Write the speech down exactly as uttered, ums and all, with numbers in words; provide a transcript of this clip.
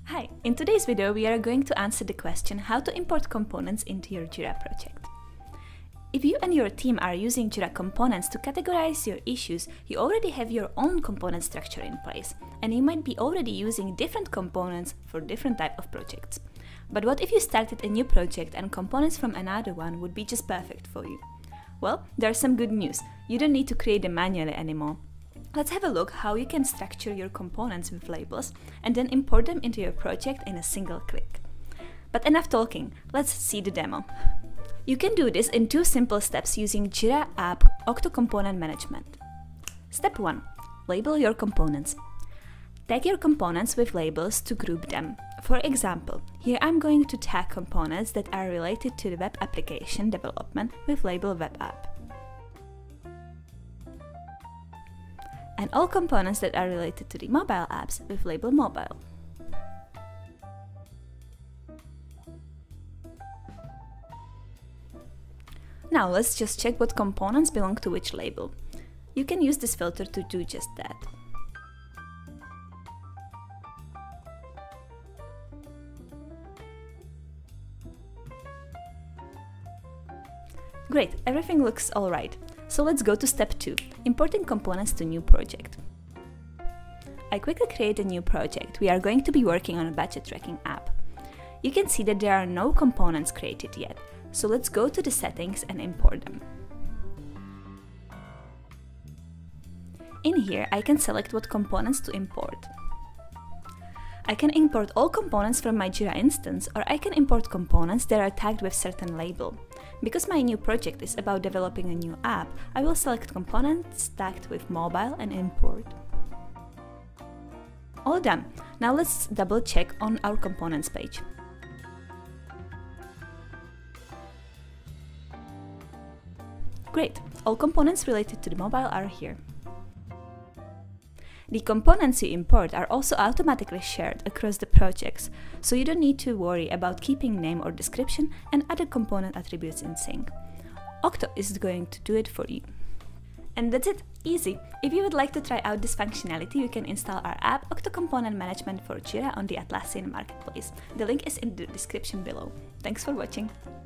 Hi, in today's video we are going to answer the question how to import components into your Jira project. If you and your team are using Jira components to categorize your issues, you already have your own component structure in place, and you might be already using different components for different type of projects. But what if you started a new project and components from another one would be just perfect for you? Well, there's some good news. You don't need to create them manually anymore. Let's have a look how you can structure your components with labels and then import them into your project in a single click. But enough talking, let's see the demo. You can do this in two simple steps using Jira app Octo Component Management. Step one. Label your components. Tag your components with labels to group them. For example, here I'm going to tag components that are related to the web application development with label web app. And all components that are related to the mobile apps with label mobile. Now let's just check what components belong to which label. You can use this filter to do just that. Great, everything looks alright. So let's go to step two, importing components to new project. I quickly create a new project. We are going to be working on a budget tracking app. You can see that there are no components created yet, so let's go to the settings and import them. In here, I can select what components to import. I can import all components from my Jira instance, or I can import components that are tagged with certain label. Because my new project is about developing a new app, I will select components tagged with mobile and import. All done. Now let's double check on our components page. Great, all components related to the mobile are here. The components you import are also automatically shared across the projects, so you don't need to worry about keeping name or description and other component attributes in sync. Octo is going to do it for you. And that's it, easy! If you would like to try out this functionality, you can install our app Octo Component Management for Jira on the Atlassian marketplace. The link is in the description below. Thanks for watching!